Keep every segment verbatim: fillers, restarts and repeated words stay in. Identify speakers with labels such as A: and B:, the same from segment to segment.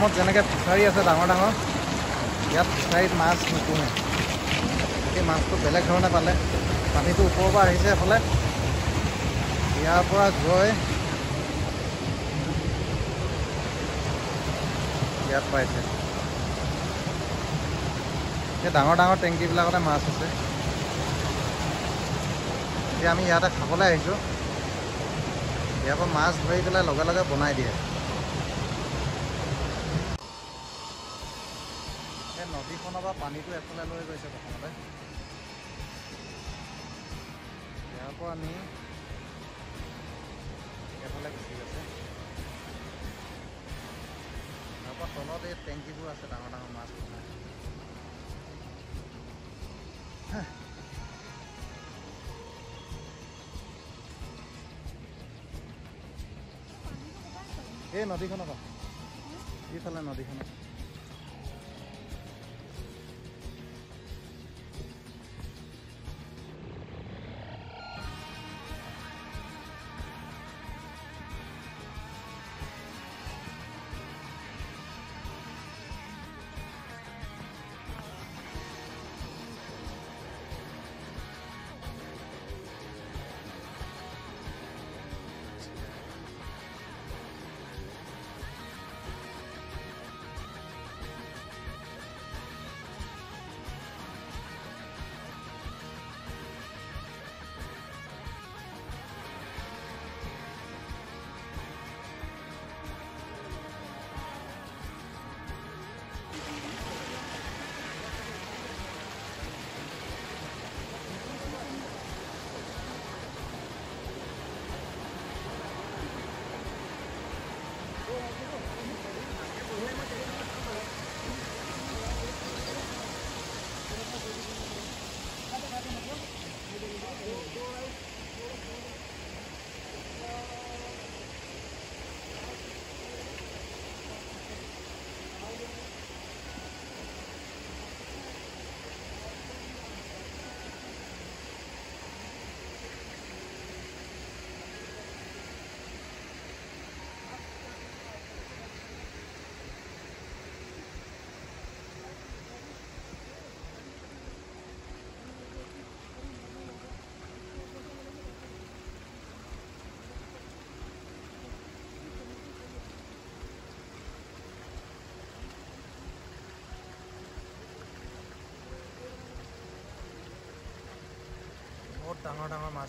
A: অসমত যেনেকৈ ফিচাৰী আছে ডাঙৰ ডাঙৰ, ইয়াত ফিচাৰীত মাছ নোপোহে। সেই মাছটো বেলেগ ধৰণে পালে। পানীটো ওপৰৰ পৰা আহিছে এফালে, ইয়াৰ পৰা গৈ ইয়াত পাইছে। এই ডাঙৰ ডাঙৰ টেংকিবিলাকতে মাছ আছে। এতিয়া আমি ইয়াতে খাবলৈ আহিছোঁ। ইয়াৰ পৰা মাছ ধৰি পেলাই লগে লগে বনাই দিয়ে। এই নদীখনৰ পৰা পানীটো এফালে লৈ গৈছে প্ৰথমতে। ইয়াৰ পৰা আমি এফালে গুচি গৈছে। ইয়াৰ পৰা তলত এই টেংকিবোৰ আছে ডাঙৰ ডাঙৰ মাছ বনাই। এই নদীখনৰ পৰা ইফালে নদীখনত বহুত ডাঙৰ ডাঙৰ মাছ।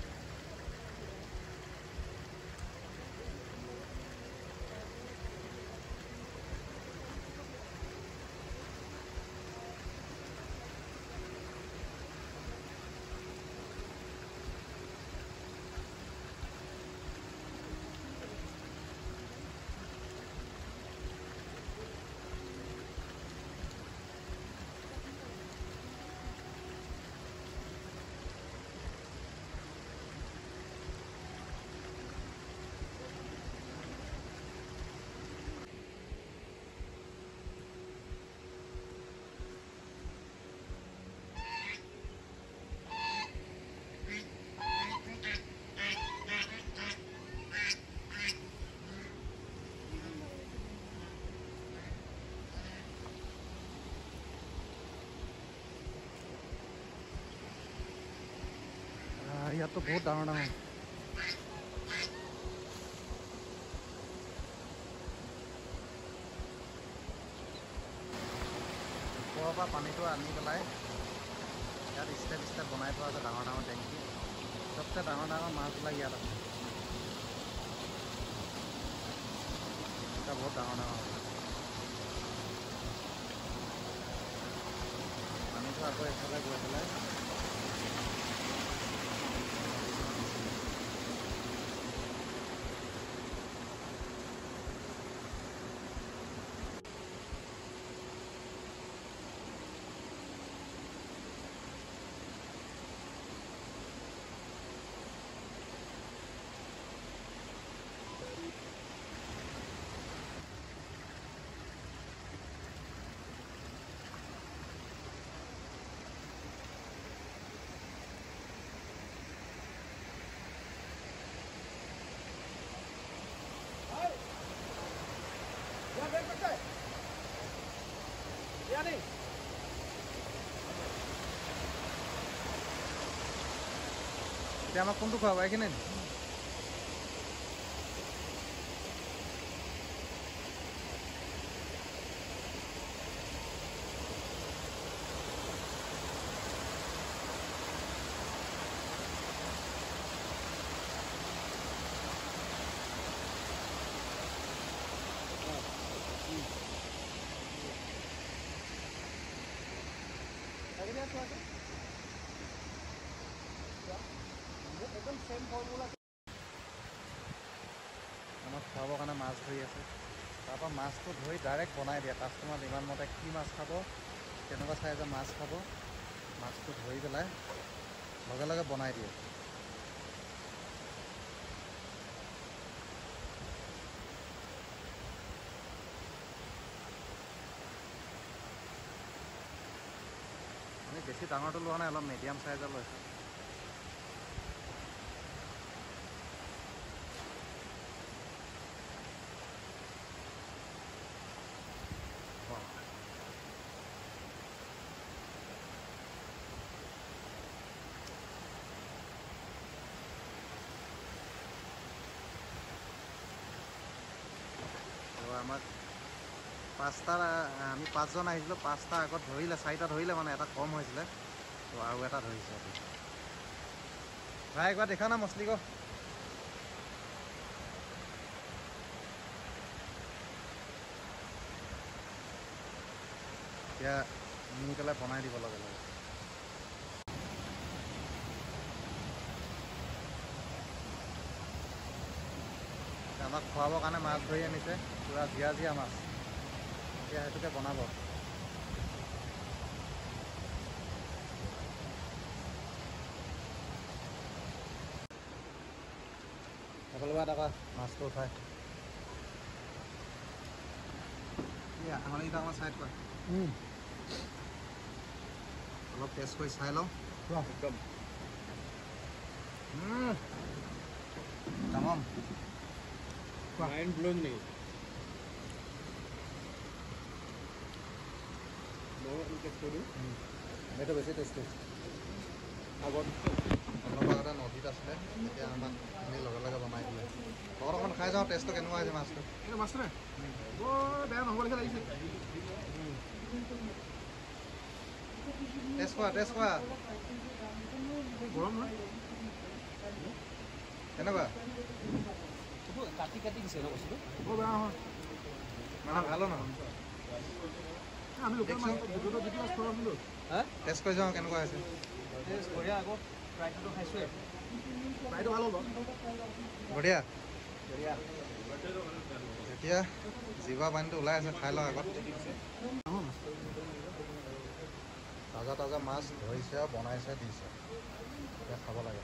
A: ইয়াতো বহুত ডাঙৰ ডাঙৰ ওপৰৰ পৰা পানীটো আনি পেলাই ইয়াত ষ্টেপ ষ্টেপ বনাই থোৱা আছে ডাঙৰ ডাঙৰ টেংকি। চবচে ডাঙৰ ডাঙৰ মাছবিলাক ইয়াত আছে। এটা বহুত ডাঙৰ ডাঙৰ পানীটো আকৌ এইফালে গৈ পেলাই এতিয়া আমাক কোনটো খুৱাব এইখিনি
B: एकदम सेम फॉर्मूला
A: আমাক খুৱাবৰ কাৰণে মাছ ধৰি আছে তাৰপৰা মাছটো ধৰি ডাইৰেক্ট বনাই দিয়ে কাষ্টমাৰ ইমান মতে কি মাছ খাব কেনেকুৱা চাইজৰ মাছ খাব মাছটো ধৰি পেলাই লগে লগে বনাই দিয়ে আমি বেছি ডাঙৰটো লোৱা নাই অলপ মিডিয়াম চাইজৰ লৈছোঁ আমাক পাঁচটা আমি পাঁচজন আহিছিলোঁ পাঁচটা আগত ধৰিলে চাৰিটা ধৰিলে মানে এটা কম হৈছিলে তো আৰু এটা ধৰিছে ভাই একবাৰ দেখা না মছলি কো এতিয়া নি পেলাই বনাই দিব লগে লগে আমাক খুৱাবৰ কাৰণে মাছ ধৰি আনিছে পুৰা জীয়া জীয়া মাছ এতিয়া সেইটোকে বনাব সকলোৱে টকা মাছটো উঠাই আঙুলিকেইটা অকণমান চাইড কৰা অলপ টেষ্ট কৰি চাই লওঁ
B: একদম
A: তামাম
B: মাইন্ড ব্লোন নেকি মই টেষ্ট কৰি দিওঁ
A: এইটো বেছি টেষ্টি
B: আগত
A: অলপ আগতে নদীত আছিলে এতিয়া আমাক আমি লগে লগে বনাই দিলে লগত অকণমান খাই যাওঁ টেষ্টটো কেনেকুৱা হৈছে মাছটো
B: এই মাছটো নে বৰ বেয়া নহ'ব লেখীয়া লাগিছে
A: টেষ্ট কৰা টেষ্ট কৰা
B: গৰম নহয়
A: কেনেকুৱা
B: কাটি কাটি দিছে ন বস্তুটো বৰ বেয়া নহয়
A: মানে ভালো নহয়
B: আমি লোকেল মাছ যিটো মাছ খোৱা আছিলোঁ হা
A: টেষ্ট কৰি যাওঁ কেনেকুৱা হৈছে
B: টেষ্ট বঢ়িয়া আকৌ ফ্ৰাইটো খাইছোঁৱে ফ্ৰাইটো ভাল হ'ব
A: বঢ়িয়া
B: বঢ়িয়া
A: এতিয়া জিভা পানীটো ওলাই আছে খাই লওঁ আগত তাজা তাজা মাছ ধৰিছে বনাইছে দিছে এতিয়া খাব লাগে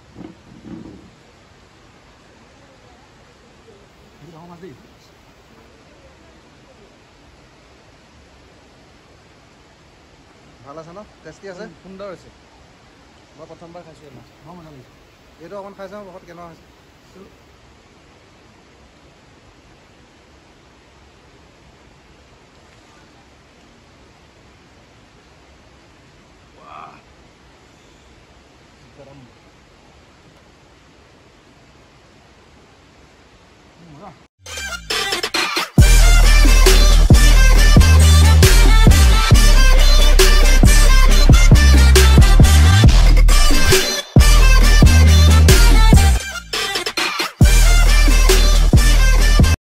B: মাছ দেই
A: ভাল আছে ন টেষ্টি আছে
B: সুন্দৰ হৈছে মই প্ৰথমবাৰ খাইছোঁ এই মাছ বৰ মজা লাগিছে
A: এইটো অকণ খাই চাওঁ বহুত কেনেকুৱা হৈছে
B: গৰম